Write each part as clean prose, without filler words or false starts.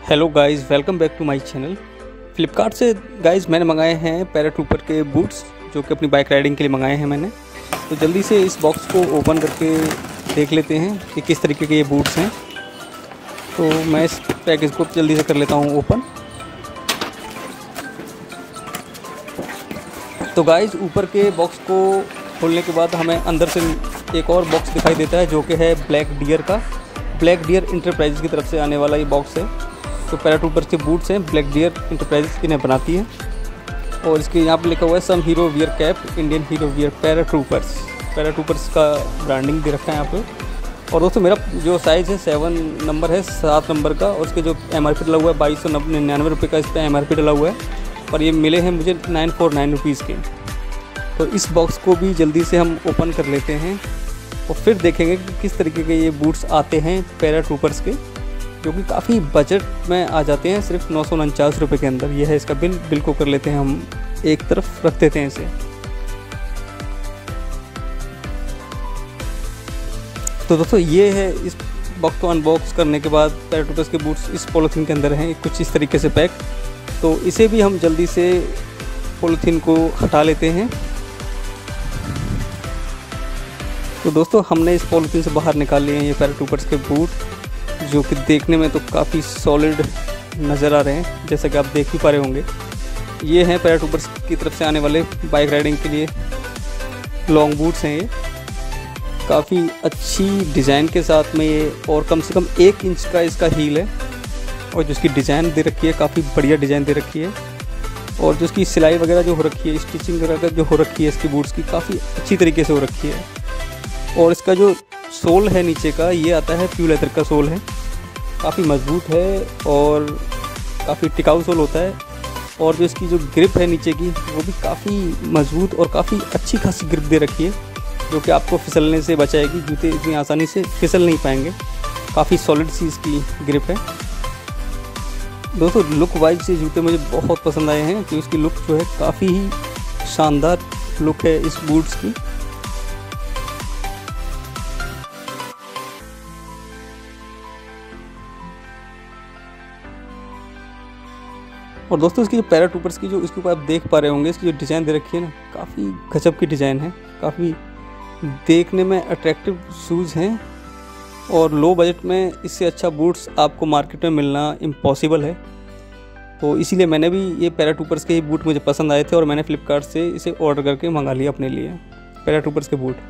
Hello guys, welcome back to my channel. Flipkart से guys मैंने मंगाए हैं पैराट्रूपर के बूट्स, जो कि अपनी बाइक राइडिंग के लिए मंगाए हैं मैंने। तो जल्दी से इस बॉक्स को ओपन करके देख लेते हैं कि किस तरीके के ये बूट्स हैं। तो मैं इस पैकेज को जल्दी से कर लेता हूँ ओपन। तो गाइस ऊपर के बॉक्स को खोलने के बाद हमें अंदर से एक और बॉक्स दिखाई देता है, जो कि है ब्लैक डियर का। ब्लैक डियर इंटरप्राइजेज़ की तरफ से आने वाला ये बॉक्स है। तो पैराट्रूपर के बूट्स हैं, ब्लैक डियर इंटरप्राइजेज़ इन्हें बनाती है। और इसके यहाँ पे लिखा हुआ है some hero wear cap, Indian hero wear paratroopers. Paratroopers का ब्रांडिंग दे रखा है यहाँ पे। और दोस्तों मेरा जो साइज़ है 7 नंबर है, 7 नंबर का। और उसके जो MRP डला हुआ है 2299 रुपये का इस पर MRP डला हुआ है। और ये मिले हैं मुझे 949 रुपीज़ के। तो इस बॉक्स को भी जल्दी से हम ओपन कर लेते हैं और फिर देखेंगे कि किस तरीके के ये बूट्स आते हैं पैराट्रूपर्स के, जो कि काफ़ी बजट में आ जाते हैं, सिर्फ 949 रुपये के अंदर। ये है इसका बिल को कर लेते हैं हम, एक तरफ रख देते हैं इसे। तो दोस्तों ये है इस बॉक्स को अनबॉक्स करने के बाद पैराट्रूपर्स के बूट्स इस पॉलीथीन के अंदर हैं, कुछ इस तरीके से पैक। तो इसे भी हम जल्दी से पॉलीथीन को हटा लेते हैं। तो दोस्तों हमने इस पॉलीथीन से बाहर निकाल लिए हैं ये पैराट्रूपर्स के बूट, जो कि देखने में तो काफ़ी सॉलिड नज़र आ रहे हैं, जैसा कि आप देख ही पा रहे होंगे। ये हैं पैराट्रूपर्स की तरफ से आने वाले बाइक राइडिंग के लिए लॉन्ग बूट्स हैं। ये काफ़ी अच्छी डिज़ाइन के साथ में ये, और कम से कम 1 इंच का इसका हील है। और जिसकी डिज़ाइन दे रखी है, काफ़ी बढ़िया डिज़ाइन दे रखी है। और जो इसकी सिलाई वगैरह जो हो रखी है, स्टिचिंग वगैरह जो हो रखी है इसकी बूट्स की, काफ़ी अच्छी तरीके से हो रखी है। और इसका जो सोल है नीचे का, ये आता है प्योर लेदर का सोल है, काफ़ी मजबूत है और काफ़ी टिकाऊ सोल होता है। और जो इसकी जो ग्रिप है नीचे की, वो भी काफ़ी मजबूत और काफ़ी अच्छी खासी ग्रिप दे रखी है, जो कि आपको फिसलने से बचाएगी। जूते इतनी आसानी से फिसल नहीं पाएंगे, काफ़ी सॉलिड सी इसकी ग्रिप है। दोस्तों लुक वाइज ये जूते मुझे बहुत पसंद आए हैं, कि उसकी लुक जो है काफ़ी ही शानदार लुक है इस बूट्स की। और दोस्तों इसकी जो पैराट्रूपर्स की जो इसके ऊपर आप देख पा रहे होंगे, इसकी जो डिज़ाइन दे रखी है ना, काफ़ी गजब की डिज़ाइन है, काफ़ी देखने में अट्रैक्टिव शूज़ हैं। और लो बजट में इससे अच्छा बूट्स आपको मार्केट में मिलना इम्पॉसिबल है। तो इसीलिए मैंने भी ये पैराट्रूपर्स के ही बूट मुझे पसंद आए थे, और मैंने फ्लिपकार्ट से इसे ऑर्डर करके मंगा लिया अपने लिए पैराट्रूपर्स के बूट।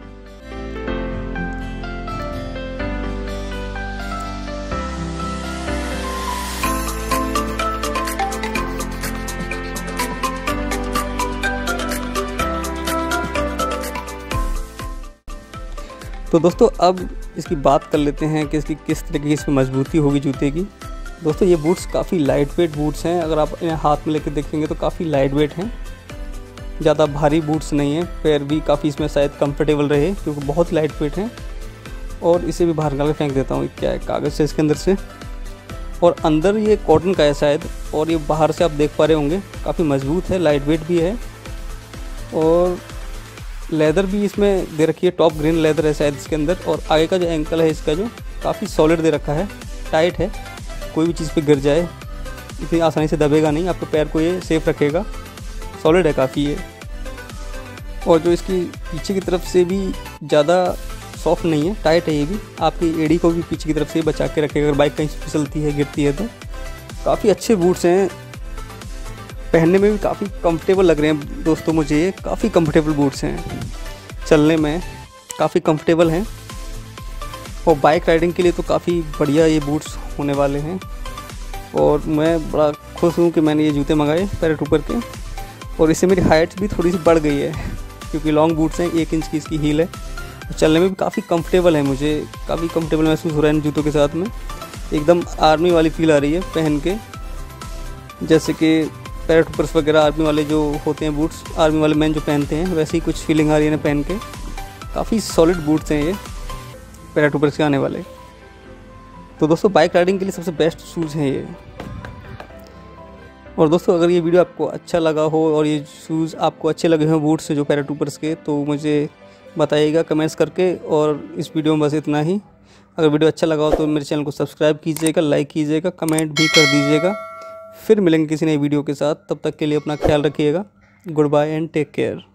तो दोस्तों अब इसकी बात कर लेते हैं कि इसकी किस तरीके की इसमें मजबूती होगी जूते की। दोस्तों ये बूट्स काफ़ी लाइट वेट बूट्स हैं, अगर आप इन्हें हाथ में लेकर देखेंगे तो काफ़ी लाइट वेट हैं, ज़्यादा भारी बूट्स नहीं हैं। पैर भी काफ़ी इसमें शायद कंफर्टेबल रहे, क्योंकि बहुत लाइट वेट हैं। और इसे भी बाहर निकाल के फेंक देता हूँ, क्या है कागज़ से इसके अंदर से। और अंदर ये कॉटन का है शायद, और ये बाहर से आप देख पा रहे होंगे काफ़ी मजबूत है, लाइट वेट भी है। और लेदर भी इसमें दे रखी है, टॉप ग्रीन लेदर है शायद इसके अंदर। और आगे का जो एंकल है इसका जो काफ़ी सॉलिड दे रखा है, टाइट है, कोई भी चीज़ पे गिर जाए इतनी आसानी से दबेगा नहीं, आपके पैर को ये सेफ रखेगा, सॉलिड है काफ़ी ये। और जो इसकी पीछे की तरफ से भी ज़्यादा सॉफ्ट नहीं है, टाइट है ये भी, आपकी एड़ी को भी पीछे की तरफ से बचा के रखेगा अगर बाइक कहीं फिसलती है, गिरती है तो। काफ़ी अच्छे बूट्स हैं, पहनने में भी काफ़ी कंफर्टेबल लग रहे हैं दोस्तों मुझे। ये काफ़ी कंफर्टेबल बूट्स हैं, चलने में काफ़ी कंफर्टेबल हैं, और बाइक राइडिंग के लिए तो काफ़ी बढ़िया ये बूट्स होने वाले हैं। और मैं बड़ा खुश हूँ कि मैंने ये जूते मंगाए पैराट्रूपर के। और इससे मेरी हाइट भी थोड़ी सी बढ़ गई है, क्योंकि लॉन्ग बूट्स हैं, 1 इंच की इसकी हील है। और चलने में भी काफ़ी कंफर्टेबल है, मुझे काफ़ी कंफर्टेबल महसूस हो रहा है इन जूतों के साथ में। एकदम आर्मी वाली फील आ रही है पहन के, जैसे कि पैराट्रूपर्स वगैरह आर्मी वाले जो होते हैं बूट्स, आर्मी वाले मैन जो पहनते हैं, वैसे ही कुछ फीलिंग आ रही है ना पहन के। काफ़ी सॉलिड बूट्स हैं ये पैराट्रूपर्स के आने वाले। तो दोस्तों बाइक राइडिंग के लिए सबसे बेस्ट शूज़ हैं ये। और दोस्तों अगर ये वीडियो आपको अच्छा लगा हो और ये शूज़ आपको अच्छे लगे हों बूट्स जो पैराट्रूपर्स के, तो मुझे बताइएगा कमेंट्स करके। और इस वीडियो में बस इतना ही। अगर वीडियो अच्छा लगा हो तो मेरे चैनल को सब्सक्राइब कीजिएगा, लाइक कीजिएगा, कमेंट भी कर दीजिएगा। फिर मिलेंगे किसी नई वीडियो के साथ, तब तक के लिए अपना ख्याल रखिएगा। Goodbye and take care.